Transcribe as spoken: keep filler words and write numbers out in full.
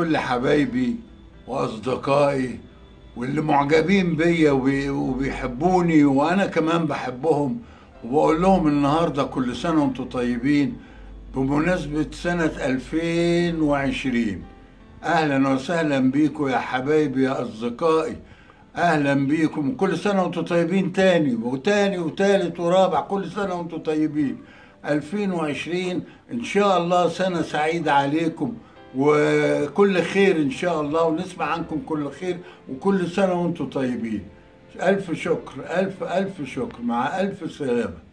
كل حبايبي وأصدقائي واللي معجبين بيا وبي- وبيحبوني وأنا كمان بحبهم، وبقول لهم النهاردة كل سنة وانتم طيبين بمناسبة سنة ألفين وعشرين. أهلا وسهلا بيكم يا حبايبي يا أصدقائي، أهلا بيكم. كل سنة وانتم طيبين تاني وتاني وتالت ورابع، كل سنة وانتم طيبين. ألفين وعشرين إن شاء الله سنة سعيدة عليكم وكل خير إن شاء الله، ونسمع عنكم كل خير، وكل سنة وانتم طيبين. ألف شكر، ألف ألف شكر، مع ألف سلامة.